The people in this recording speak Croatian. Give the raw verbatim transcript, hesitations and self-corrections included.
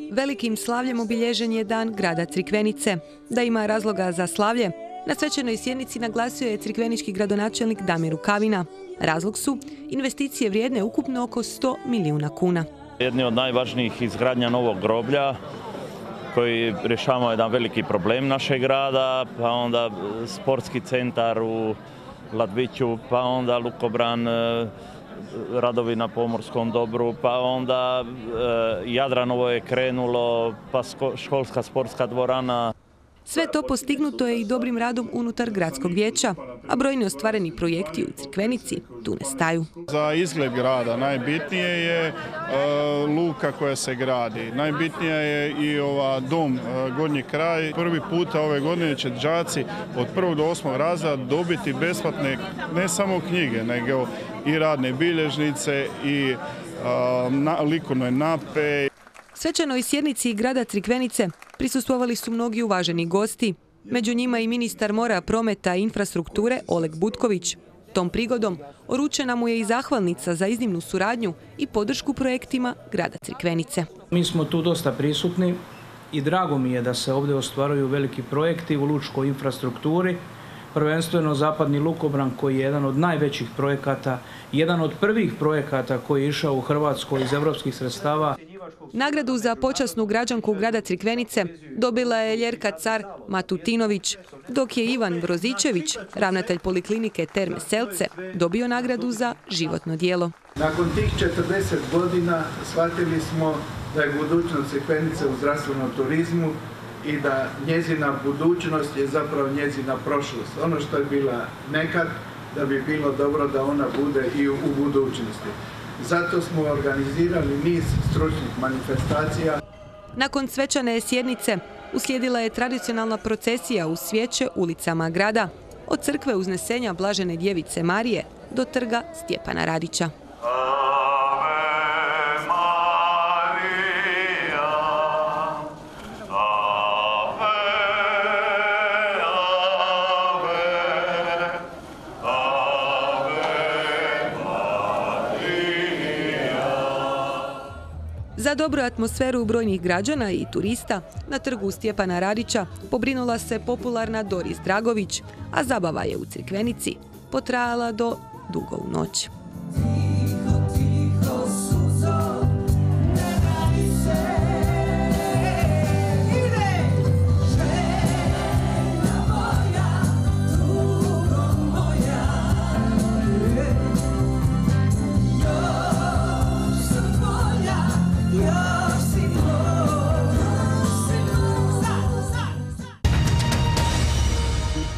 Velikim slavljem obilježen je dan grada Crikvenice. Da ima razloga za slavlje, na svečanoj sjednici naglasio je crikvenički gradonačelnik Damir Rukavina. Razlog su investicije vrijedne ukupno oko sto milijuna kuna. Jedni od najvažnijih izgradnja novog groblja koji rješava jedan veliki problem našeg grada, pa onda sportski centar u Ladviću, pa onda lukobran, radovi na pomorskom dobru, pa onda Jadranovo je krenulo, pa školska sportska dvorana. Sve to postignuto je i dobrim radom unutar gradskog vijeća, a brojni ostvareni projekti u Crikvenici tu ne staju. Za izgled grada najbitnije je e, luka koja se gradi. Najbitnija je i ova dom e, Gornji kraj. Prvi puta ove godine će đaci od prvog do osmog razreda dobiti besplatne ne samo knjige, nego i radne bilježnice i e, na, likovne nape. Svečanoj sjednici grada Crikvenice prisustvovali su mnogi uvaženi gosti. Među njima i ministar mora, prometa i infrastrukture Oleg Butković. Tom prigodom uručena mu je i zahvalnica za iznimnu suradnju i podršku projektima grada Crikvenice. Mi smo tu dosta prisutni i drago mi je da se ovdje ostvaruju veliki projekti u lučkoj infrastrukturi. Prvenstveno zapadni lukobran koji je jedan od najvećih projekata, jedan od prvih projekata koji je išao u Hrvatskoj iz europskih sredstava. Nagradu za počasnu građanku grada Crikvenice dobila je Ljerka Car Matutinović, dok je Ivan Brozičević, ravnatelj poliklinike Terme Selce, dobio nagradu za životno djelo. Nakon tih četrdeset godina shvatili smo da je budućnost Crikvenice u zdravstvenom turizmu i da njezina budućnost je zapravo njezina prošlost. Ono što je bila nekad, da bi bilo dobro da ona bude i u budućnosti. Zato smo organizirali niz stručnih manifestacija. Nakon svečane sjednice uslijedila je tradicionalna procesija uz svijeće ulicama grada, od crkve Uznesenja Blažene djevice Marije do trga Stjepana Radića. Za dobru atmosferu brojnih građana i turista na trgu Stjepana Radića pobrinula se popularna Doris Dragović, a zabava je u Crikvenici potrajala do dugo u noć.